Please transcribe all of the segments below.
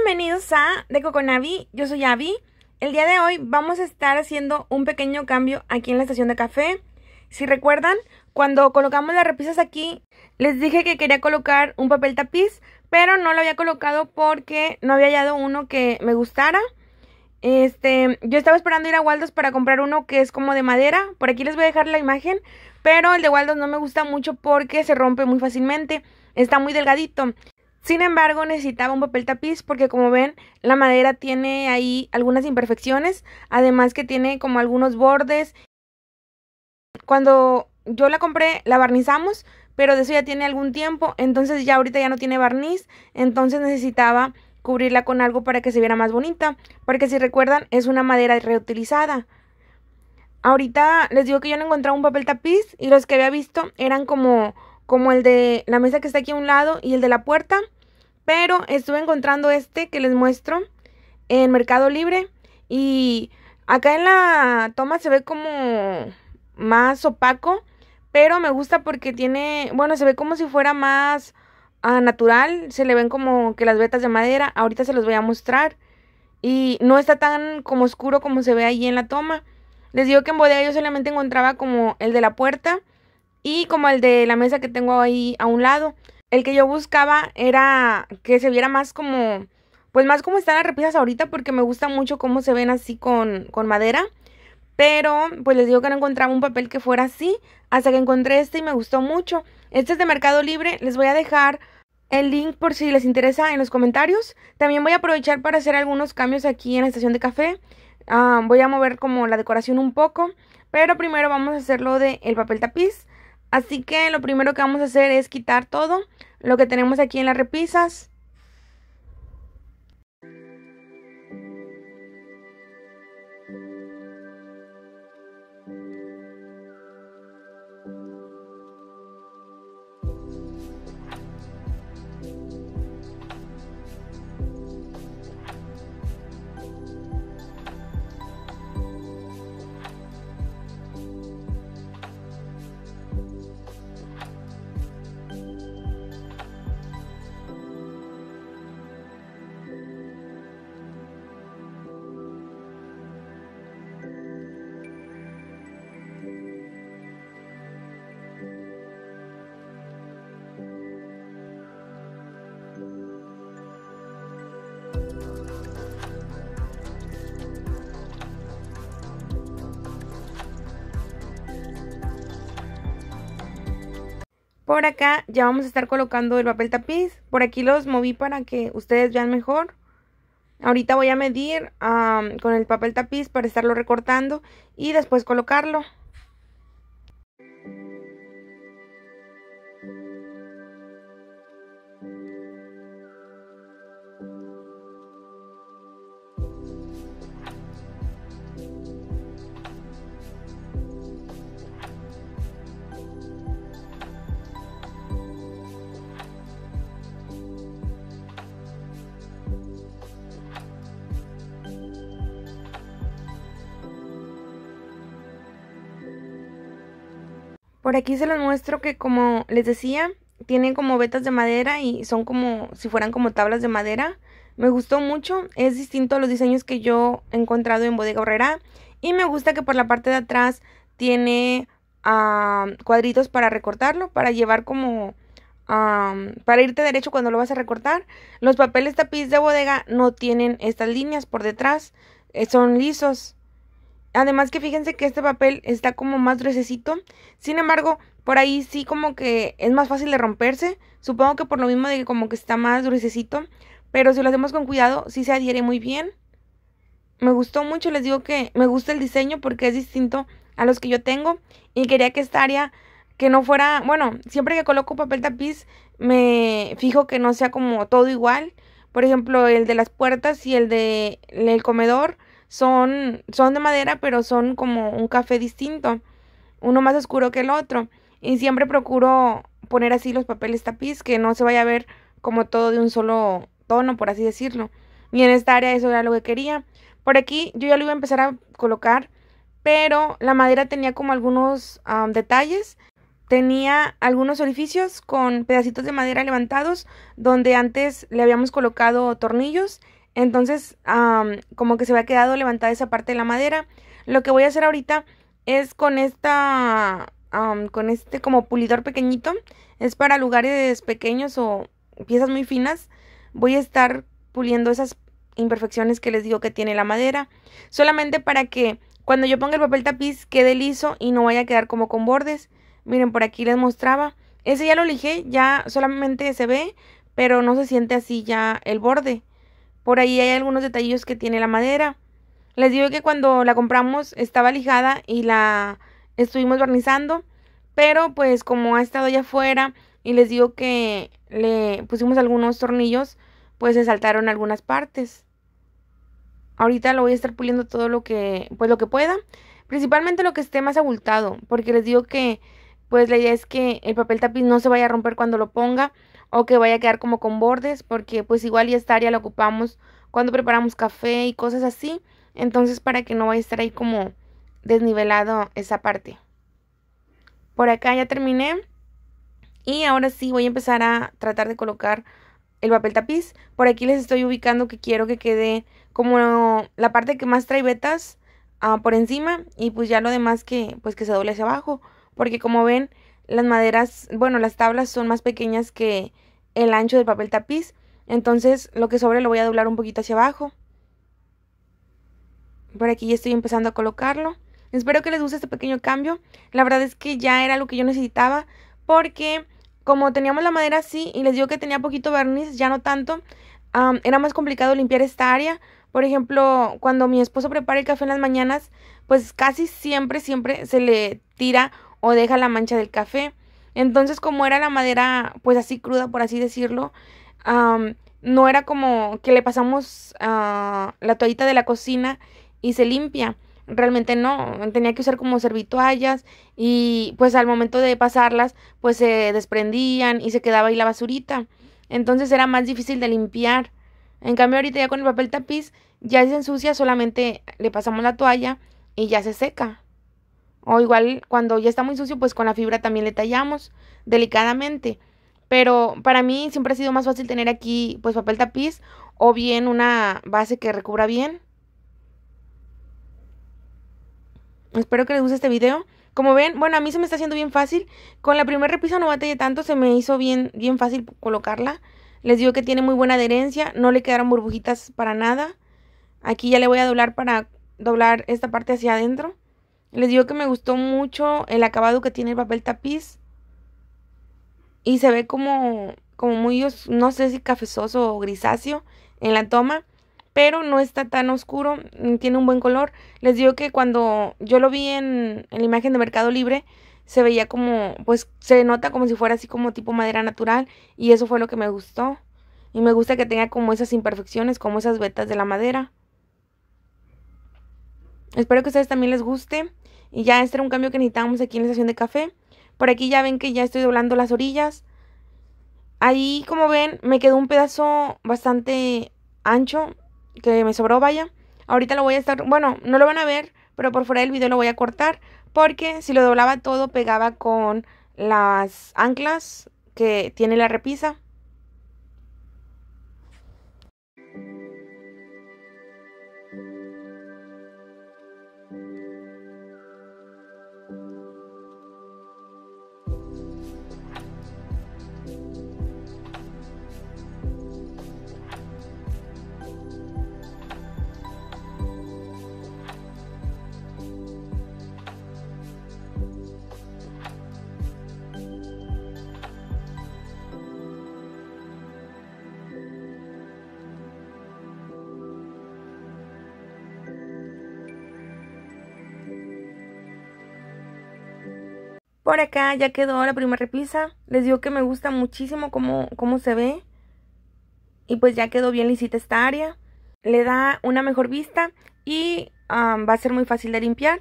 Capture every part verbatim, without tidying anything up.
Bienvenidos a Deco con Abby, yo soy Abby. El día de hoy vamos a estar haciendo un pequeño cambio aquí en la estación de café. Si recuerdan, cuando colocamos las repisas aquí, les dije que quería colocar un papel tapiz, pero no lo había colocado porque no había hallado uno que me gustara. Este, yo estaba esperando ir a Waldos para comprar uno que es como de madera. Por aquí les voy a dejar la imagen, pero el de Waldos no me gusta mucho porque se rompe muy fácilmente. Está muy delgadito. Sin embargo, necesitaba un papel tapiz porque, como ven, la madera tiene ahí algunas imperfecciones. Además que tiene como algunos bordes. Cuando yo la compré, la barnizamos, pero de eso ya tiene algún tiempo. Entonces ya ahorita ya no tiene barniz. Entonces necesitaba cubrirla con algo para que se viera más bonita. Porque si recuerdan, es una madera reutilizada. Ahorita les digo que yo no encontraba un papel tapiz. Y los que había visto eran como... como el de la mesa que está aquí a un lado y el de la puerta, pero estuve encontrando este que les muestro en Mercado Libre y acá en la toma se ve como más opaco, pero me gusta porque tiene, bueno, se ve como si fuera más uh, natural, se le ven como que las vetas de madera. Ahorita se los voy a mostrar y no está tan como oscuro como se ve ahí en la toma. Les digo que en bodega yo solamente encontraba como el de la puerta y como el de la mesa que tengo ahí a un lado. El que yo buscaba era que se viera más como, pues más como están las repisas ahorita, porque me gusta mucho cómo se ven así con, con madera. Pero pues les digo que no encontraba un papel que fuera así, hasta que encontré este y me gustó mucho. Este es de Mercado Libre, les voy a dejar el link por si les interesa en los comentarios. También voy a aprovechar para hacer algunos cambios aquí en la estación de café. Uh, voy a mover como la decoración un poco, pero primero vamos a hacerlo de el papel tapiz. Así que lo primero que vamos a hacer es quitar todo lo que tenemos aquí en las repisas. Por acá ya vamos a estar colocando el papel tapiz. Por aquí los moví para que ustedes vean mejor. Ahorita voy a medir um, con el papel tapiz para estarlo recortando y después colocarlo. Por aquí se los muestro que, como les decía, tienen como vetas de madera y son como si fueran como tablas de madera. Me gustó mucho, es distinto a los diseños que yo he encontrado en Bodega Aurrerá. Y me gusta que por la parte de atrás tiene uh, cuadritos para recortarlo, para llevar como... Um, para irte derecho cuando lo vas a recortar. Los papeles tapiz de bodega no tienen estas líneas por detrás, eh, son lisos. Además que fíjense que este papel está como más gruesecito. Sin embargo, por ahí sí como que es más fácil de romperse. Supongo que por lo mismo de que como que está más gruesecito. Pero si lo hacemos con cuidado, sí se adhiere muy bien. Me gustó mucho, les digo que me gusta el diseño porque es distinto a los que yo tengo. Y quería que esta área que no fuera... Bueno, siempre que coloco papel tapiz me fijo que no sea como todo igual. Por ejemplo, el de las puertas y el de el comedor Son, son de madera, pero son como un café distinto, uno más oscuro que el otro. Y siempre procuro poner así los papeles tapiz, que no se vaya a ver como todo de un solo tono, por así decirlo. Y en esta área eso era lo que quería. Por aquí yo ya lo iba a empezar a colocar, pero la madera tenía como algunos um, detalles tenía algunos orificios con pedacitos de madera levantados donde antes le habíamos colocado tornillos. Entonces um, como que se había quedado levantada esa parte de la madera. Lo que voy a hacer ahorita es con esta um, con este como pulidor pequeñito. Es para lugares pequeños o piezas muy finas. Voy a estar puliendo esas imperfecciones que les digo que tiene la madera, solamente para que cuando yo ponga el papel tapiz quede liso y no vaya a quedar como con bordes. Miren, por aquí les mostraba, ese ya lo lijé, ya solamente se ve, pero no se siente así ya el borde. Por ahí hay algunos detallillos que tiene la madera. Les digo que cuando la compramos estaba lijada y la estuvimos barnizando, pero pues como ha estado allá afuera y les digo que le pusimos algunos tornillos, pues se saltaron algunas partes. Ahorita lo voy a estar puliendo todo lo que, pues lo que pueda, principalmente lo que esté más abultado, porque les digo que pues la idea es que el papel tapiz no se vaya a romper cuando lo ponga o que vaya a quedar como con bordes, porque pues igual y esta área la ocupamos cuando preparamos café y cosas así, entonces para que no vaya a estar ahí como desnivelado esa parte. Por acá ya terminé y ahora sí voy a empezar a tratar de colocar el papel tapiz. Por aquí les estoy ubicando que quiero que quede como la parte que más trae vetas uh, por encima, y pues ya lo demás que pues que se doble hacia abajo, porque como ven las maderas, bueno, las tablas son más pequeñas que el ancho del papel tapiz, entonces lo que sobre lo voy a doblar un poquito hacia abajo. Por aquí ya estoy empezando a colocarlo. Espero que les guste este pequeño cambio. La verdad es que ya era lo que yo necesitaba, porque como teníamos la madera así y les digo que tenía poquito barniz, ya no tanto, um, era más complicado limpiar esta área. Por ejemplo, cuando mi esposo prepara el café en las mañanas, pues casi siempre, siempre se le tira o deja la mancha del café. Entonces, como era la madera pues así cruda, por así decirlo, um, no era como que le pasamos uh, la toallita de la cocina y se limpia. Realmente no, tenía que usar como servitoallas y pues al momento de pasarlas pues se desprendían y se quedaba ahí la basurita. Entonces era más difícil de limpiar. En cambio ahorita ya con el papel tapiz ya se ensucia, solamente le pasamos la toalla y ya se seca. O igual cuando ya está muy sucio pues con la fibra también le tallamos delicadamente. Pero para mí siempre ha sido más fácil tener aquí pues papel tapiz o bien una base que recubra bien. Espero que les guste este video. Como ven, bueno, a mí se me está haciendo bien fácil. Con la primera repisa no batallé tanto, se me hizo bien, bien fácil colocarla. Les digo que tiene muy buena adherencia, no le quedaron burbujitas para nada. Aquí ya le voy a doblar para doblar esta parte hacia adentro. Les digo que me gustó mucho el acabado que tiene el papel tapiz. Y se ve como, como muy, no sé si cafezoso o grisáceo en la toma, pero no está tan oscuro, tiene un buen color. Les digo que cuando yo lo vi en, en la imagen de Mercado Libre, se veía como, pues se nota como si fuera así como tipo madera natural, y eso fue lo que me gustó. Y me gusta que tenga como esas imperfecciones, como esas vetas de la madera. Espero que a ustedes también les guste. Y ya este era un cambio que necesitábamos aquí en la estación de café. Por aquí ya ven que ya estoy doblando las orillas. Ahí, como ven, me quedó un pedazo bastante ancho que me sobró, vaya. Ahorita lo voy a estar, bueno, no lo van a ver, pero por fuera del video lo voy a cortar, porque si lo doblaba todo pegaba con las anclas que tiene la repisa. Por acá ya quedó la primera repisa. Les digo que me gusta muchísimo cómo, cómo se ve. Y pues ya quedó bien lisita esta área. Le da una mejor vista y um, va a ser muy fácil de limpiar.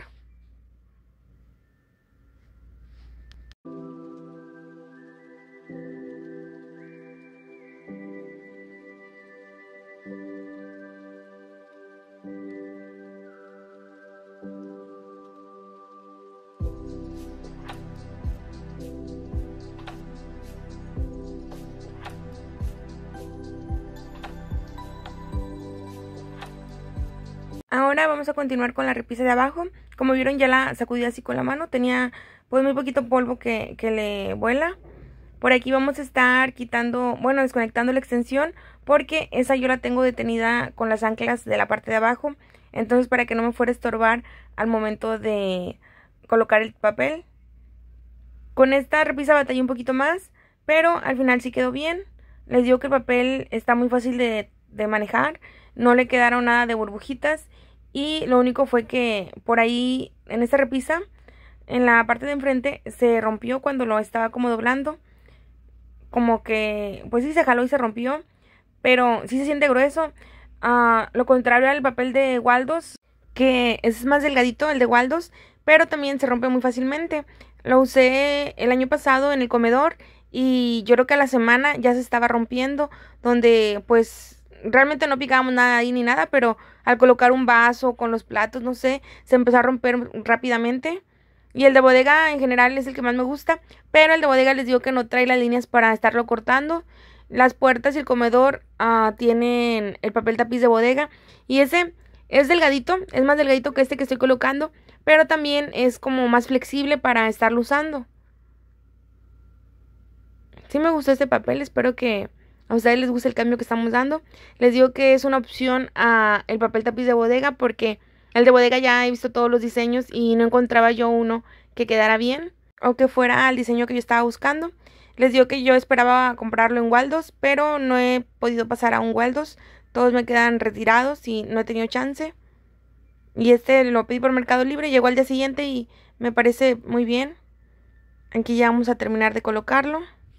Ahora vamos a continuar con la repisa de abajo. Como vieron, ya la sacudí así con la mano. Tenía pues muy poquito polvo que, que le vuela. Por aquí vamos a estar quitando, bueno, desconectando la extensión, porque esa yo la tengo detenida con las anclas de la parte de abajo. Entonces, para que no me fuera a estorbar al momento de colocar el papel. Con esta repisa batallé un poquito más, pero al final sí quedó bien. Les digo que el papel está muy fácil de, de manejar. No le quedaron nada de burbujitas. Y lo único fue que por ahí, en esta repisa, en la parte de enfrente, se rompió cuando lo estaba como doblando. Como que, pues sí se jaló y se rompió. Pero sí se siente grueso. Uh, lo contrario al papel de Waldos, que es más delgadito, el de Waldos, pero también se rompe muy fácilmente. Lo usé el año pasado en el comedor y yo creo que a la semana ya se estaba rompiendo, donde pues realmente no picábamos nada ahí ni nada, pero al colocar un vaso con los platos, no sé, se empezó a romper rápidamente. Y el de bodega en general es el que más me gusta, pero el de bodega les digo que no trae las líneas para estarlo cortando. Las puertas y el comedor uh, tienen el papel tapiz de bodega y ese es delgadito, es más delgadito que este que estoy colocando, pero también es como más flexible para estarlo usando. Sí me gustó este papel, espero que a ustedes les guste el cambio que estamos dando. Les digo que es una opción a el papel tapiz de bodega porque el de bodega ya he visto todos los diseños y no encontraba yo uno que quedara bien o que fuera al diseño que yo estaba buscando. Les digo que yo esperaba comprarlo en Waldos, pero no he podido pasar a un Waldos. Todos me quedan retirados y no he tenido chance. Y este lo pedí por Mercado Libre, llegó al día siguiente y me parece muy bien. Aquí ya vamos a terminar de colocarlo.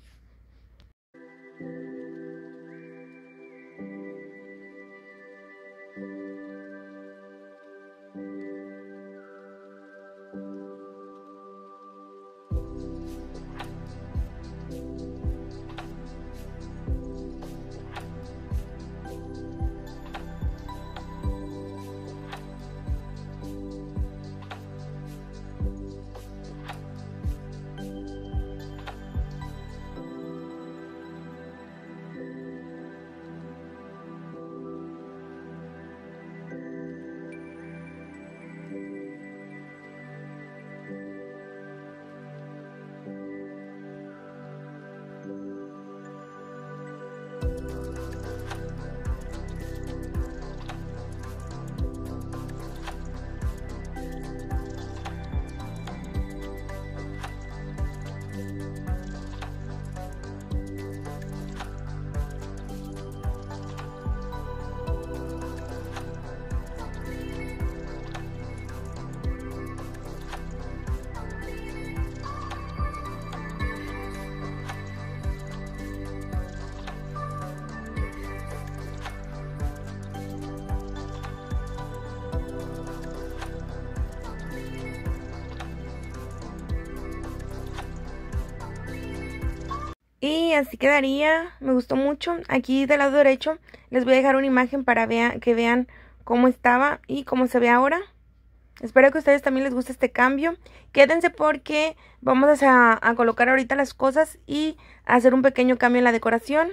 Y así quedaría, me gustó mucho. Aquí del lado derecho les voy a dejar una imagen para vea, que vean cómo estaba y cómo se ve ahora. Espero que a ustedes también les guste este cambio. Quédense porque vamos a, a colocar ahorita las cosas y a hacer un pequeño cambio en la decoración.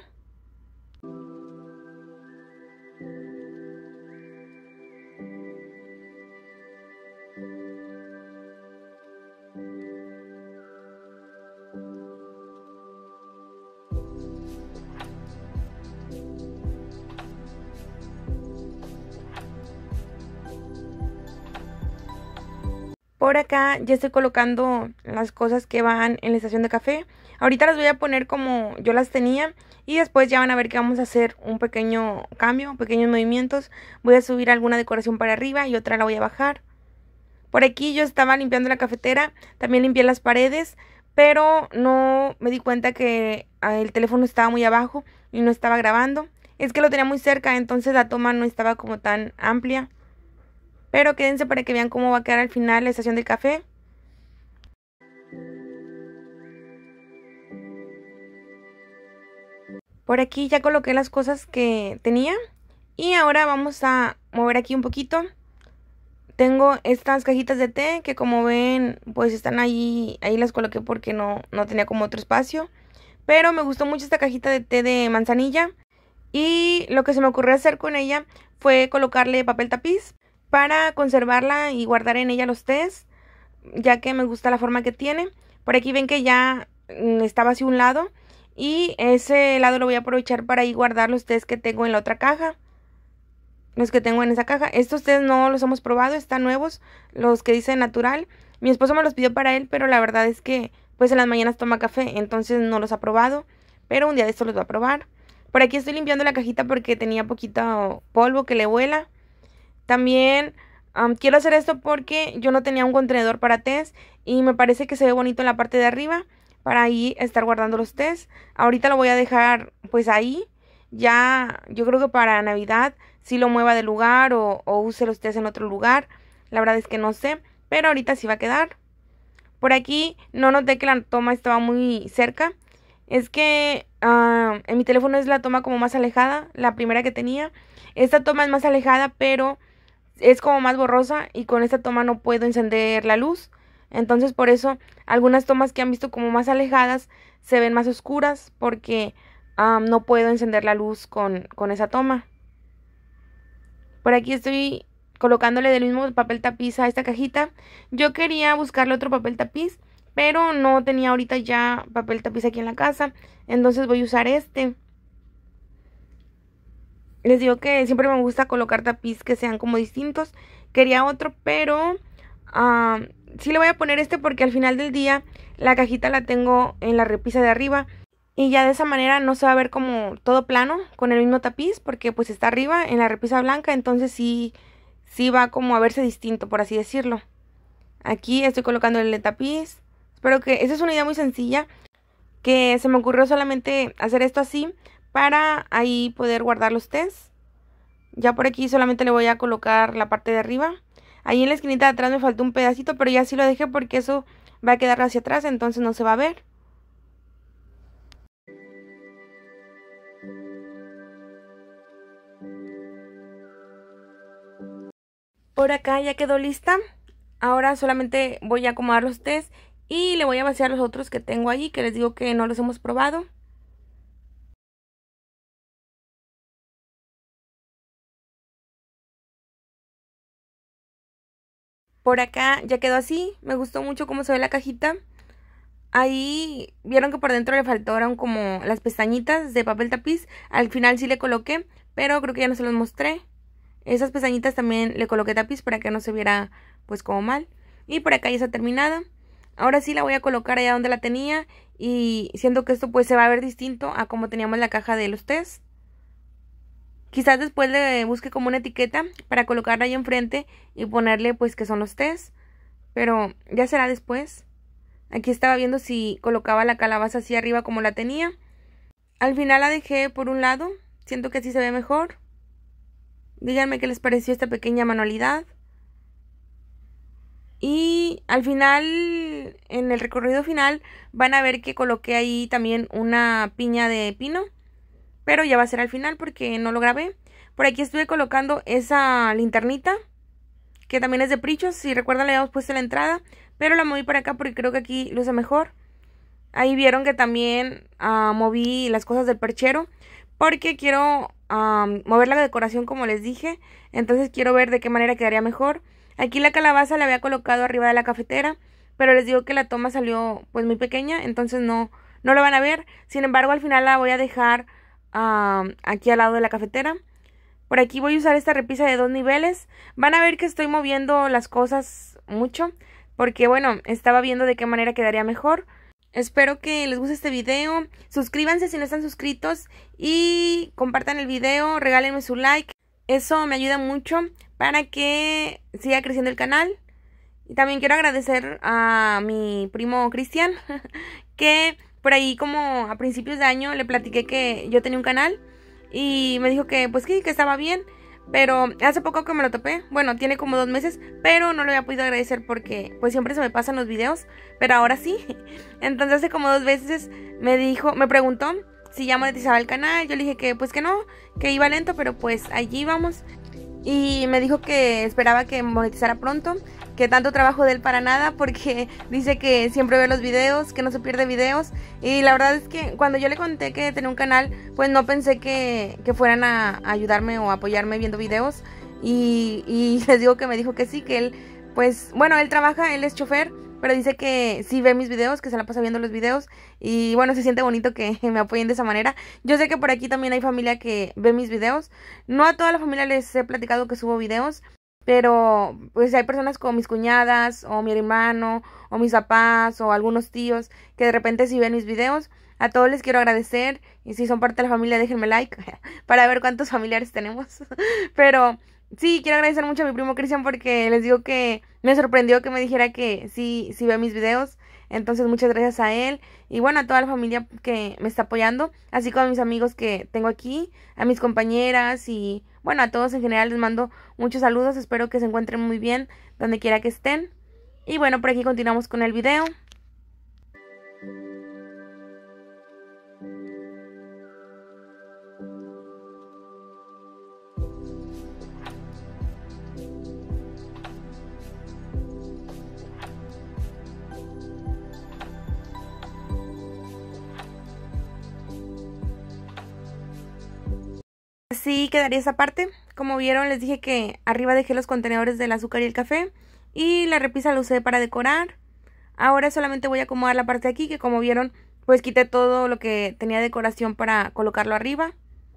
Por acá ya estoy colocando las cosas que van en la estación de café. Ahorita las voy a poner como yo las tenía y después ya van a ver que vamos a hacer un pequeño cambio, pequeños movimientos. Voy a subir alguna decoración para arriba y otra la voy a bajar. Por aquí yo estaba limpiando la cafetera, también limpié las paredes, pero no me di cuenta que el teléfono estaba muy abajo y no estaba grabando. Es que lo tenía muy cerca, entonces la toma no estaba como tan amplia. Pero quédense para que vean cómo va a quedar al final la estación del café. Por aquí ya coloqué las cosas que tenía. Y ahora vamos a mover aquí un poquito. Tengo estas cajitas de té que como ven pues están ahí. Ahí las coloqué porque no, no tenía como otro espacio. Pero me gustó mucho esta cajita de té de manzanilla. Y lo que se me ocurrió hacer con ella fue colocarle papel tapiz. para conservarla y guardar en ella los tés, ya que me gusta la forma que tiene. Por aquí ven que ya estaba así un lado y ese lado lo voy a aprovechar para ahí guardar los tés que tengo en la otra caja. Los que tengo en esa caja. Estos tés no los hemos probado, están nuevos, los que dicen natural. Mi esposo me los pidió para él, pero la verdad es que pues en las mañanas toma café, entonces no los ha probado. Pero un día de estos los va a probar. Por aquí estoy limpiando la cajita porque tenía poquito polvo que le vuela. También um, quiero hacer esto porque yo no tenía un contenedor para tés y me parece que se ve bonito en la parte de arriba para ahí estar guardando los tés. Ahorita lo voy a dejar pues ahí. Ya yo creo que para Navidad si lo mueva de lugar o, o use los tés en otro lugar. La verdad es que no sé, pero ahorita sí va a quedar. Por aquí no noté que la toma estaba muy cerca. Es que uh, en mi teléfono es la toma como más alejada, la primera que tenía. Esta toma es más alejada, pero es como más borrosa y con esta toma no puedo encender la luz. Entonces por eso algunas tomas que han visto como más alejadas se ven más oscuras porque um, no puedo encender la luz con, con esa toma. Por aquí estoy colocándole del mismo papel tapiz a esta cajita. Yo quería buscarle otro papel tapiz, pero no tenía ahorita ya papel tapiz aquí en la casa. Entonces voy a usar este. Les digo que siempre me gusta colocar tapiz que sean como distintos. Quería otro, pero uh, sí le voy a poner este porque al final del día la cajita la tengo en la repisa de arriba. Y ya de esa manera no se va a ver como todo plano con el mismo tapiz porque pues está arriba en la repisa blanca. Entonces sí, sí va como a verse distinto, por así decirlo. Aquí estoy colocando el tapiz. Espero que... Esa es una idea muy sencilla que se me ocurrió solamente hacer esto así para ahí poder guardar los tés. Ya por aquí solamente le voy a colocar la parte de arriba. Ahí en la esquinita de atrás me faltó un pedacito, pero ya sí lo dejé porque eso va a quedar hacia atrás, entonces no se va a ver. Por acá ya quedó lista. Ahora solamente voy a acomodar los tés y le voy a vaciar los otros que tengo allí, que les digo que no los hemos probado. Por acá ya quedó así. Me gustó mucho cómo se ve la cajita. Ahí vieron que por dentro le faltaron como las pestañitas de papel tapiz. Al final sí le coloqué, pero creo que ya no se los mostré. Esas pestañitas también le coloqué tapiz para que no se viera pues como mal. Y por acá ya está terminada. Ahora sí la voy a colocar allá donde la tenía. Y siento que esto pues se va a ver distinto a como teníamos la caja de los tés. Quizás después le busque como una etiqueta para colocarla ahí enfrente y ponerle pues que son los tés. Pero ya será después. Aquí estaba viendo si colocaba la calabaza así arriba como la tenía. Al final la dejé por un lado. Siento que así se ve mejor. Díganme qué les pareció esta pequeña manualidad. Y al final, en el recorrido final, van a ver que coloqué ahí también una piña de pino. Pero ya va a ser al final porque no lo grabé. Por aquí estuve colocando esa linternita, que también es de Prichos. Si recuerdan, le habíamos puesto la entrada, pero la moví para acá porque creo que aquí luce mejor. Ahí vieron que también uh, moví las cosas del perchero, porque quiero um, mover la decoración como les dije. Entonces quiero ver de qué manera quedaría mejor. Aquí la calabaza la había colocado arriba de la cafetera, pero les digo que la toma salió pues muy pequeña, entonces no, no lo van a ver. Sin embargo, al final la voy a dejar uh, aquí al lado de la cafetera. Por aquí voy a usar esta repisa de dos niveles. Van a ver que estoy moviendo las cosas mucho, porque bueno, estaba viendo de qué manera quedaría mejor. Espero que les guste este video. Suscríbanse si no están suscritos y compartan el video, regálenme su like. Eso me ayuda mucho para que siga creciendo el canal. Y también quiero agradecer a mi primo Cristian, que por ahí como a principios de año le platiqué que yo tenía un canal y me dijo que pues que, que estaba bien. Pero hace poco que me lo topé, bueno, tiene como dos meses, pero no lo había podido agradecer porque pues siempre se me pasan los videos, pero ahora sí. Entonces hace como dos veces me dijo, me preguntó si ya monetizaba el canal. Yo le dije que pues que no, que iba lento, pero pues allí vamos. Y me dijo que esperaba que monetizara pronto, que tanto trabajo de él para nada, porque dice que siempre ve los videos, que no se pierde videos. Y la verdad es que cuando yo le conté que tenía un canal, pues no pensé que, que fueran a ayudarme o a apoyarme viendo videos. y, y les digo que me dijo que sí, que él, pues, bueno, él trabaja, él es chofer, pero dice que sí ve mis videos, que se la pasa viendo los videos y bueno, se siente bonito que me apoyen de esa manera. Yo sé que por aquí también hay familia que ve mis videos. No a toda la familia les he platicado que subo videos, pero pues hay personas como mis cuñadas o mi hermano o mis papás o algunos tíos que de repente sí ven mis videos. A todos les quiero agradecer y si son parte de la familia déjenme like para ver cuántos familiares tenemos. Pero sí, quiero agradecer mucho a mi primo Cristian porque les digo que me sorprendió que me dijera que sí, sí ve mis videos. Entonces muchas gracias a él y bueno, a toda la familia que me está apoyando, así como a mis amigos que tengo aquí, a mis compañeras y bueno, a todos en general les mando muchos saludos. Espero que se encuentren muy bien donde quiera que estén. Y bueno, por aquí continuamos con el video. Así quedaría esa parte. Como vieron, les dije que arriba dejé los contenedores del azúcar y el café y la repisa la usé para decorar. Ahora solamente voy a acomodar la parte de aquí, que como vieron, pues quité todo lo que tenía decoración para colocarlo arriba.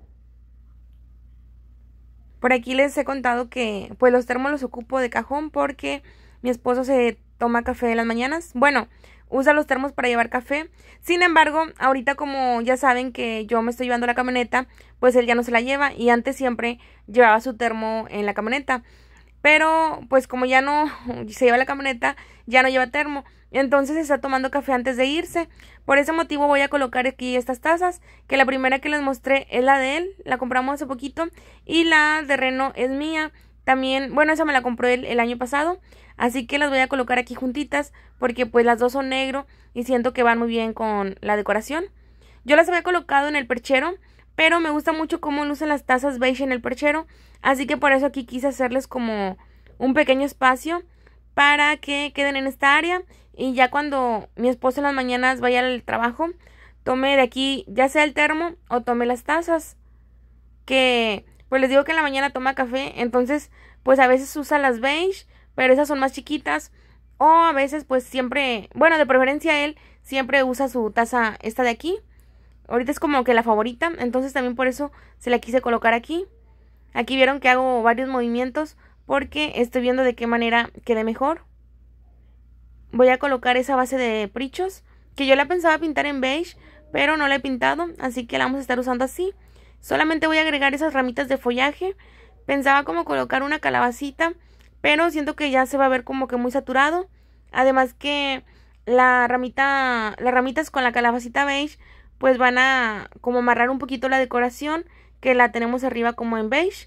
Por aquí les he contado que pues los termos los ocupo de cajón porque mi esposo se toma café en las mañanas. Bueno, usa los termos para llevar café. Sin embargo, ahorita como ya saben que yo me estoy llevando la camioneta, pues él ya no se la lleva y antes siempre llevaba su termo en la camioneta. Pero pues como ya no se lleva la camioneta, ya no lleva termo. Entonces está tomando café antes de irse. Por ese motivo voy a colocar aquí estas tazas, que la primera que les mostré es la de él, la compramos hace poquito, y la de Reno es mía. También, bueno, esa me la compró él el año pasado, así que las voy a colocar aquí juntitas, porque pues las dos son negro y siento que van muy bien con la decoración. Yo las había colocado en el perchero, pero me gusta mucho cómo lucen las tazas beige en el perchero, así que por eso aquí quise hacerles como un pequeño espacio para que queden en esta área. Y ya cuando mi esposo en las mañanas vaya al trabajo, tome de aquí ya sea el termo o tome las tazas. Que pues les digo que en la mañana toma café, entonces pues a veces usa las beige, pero esas son más chiquitas. O a veces pues siempre, bueno, de preferencia él siempre usa su taza esta de aquí. Ahorita es como que la favorita, entonces también por eso se la quise colocar aquí. Aquí vieron que hago varios movimientos porque estoy viendo de qué manera quede mejor. Voy a colocar esa base de prichos, que yo la pensaba pintar en beige, pero no la he pintado, así que la vamos a estar usando así. Solamente voy a agregar esas ramitas de follaje. Pensaba como colocar una calabacita, pero siento que ya se va a ver como que muy saturado. Además que la ramita, las ramitas con la calabacita beige, pues van a como amarrar un poquito la decoración, que la tenemos arriba como en beige.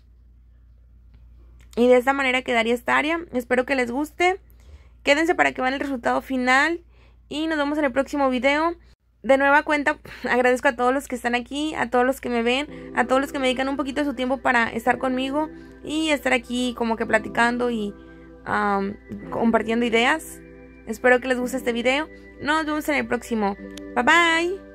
Y de esta manera quedaría esta área. Espero que les guste. Quédense para que vean el resultado final y nos vemos en el próximo video. De nueva cuenta, agradezco a todos los que están aquí, a todos los que me ven, a todos los que me dedican un poquito de su tiempo para estar conmigo y estar aquí como que platicando y um, compartiendo ideas. Espero que les guste este video. Nos vemos en el próximo. Bye bye.